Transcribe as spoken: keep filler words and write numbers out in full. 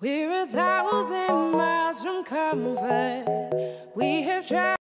We're a thousand miles from comfort. We have tried.